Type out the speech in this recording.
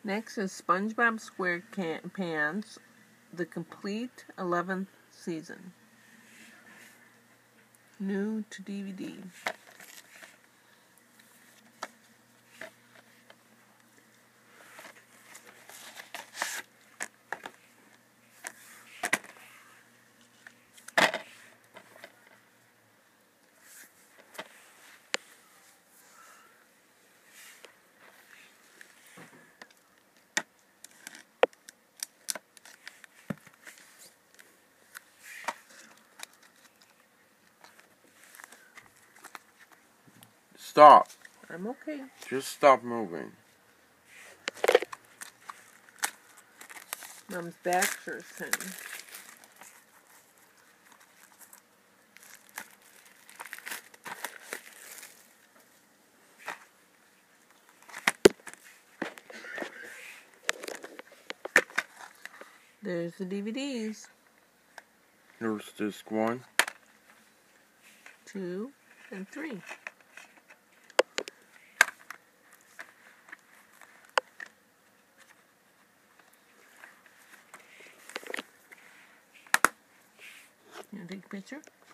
Next is SpongeBob SquarePants, the complete 11th season. New to DVD. Stop. I'm okay. Just stop moving. Mom's back sure thing. There's the DVDs. Here's disc 1, 2, and 3. You want to take a picture?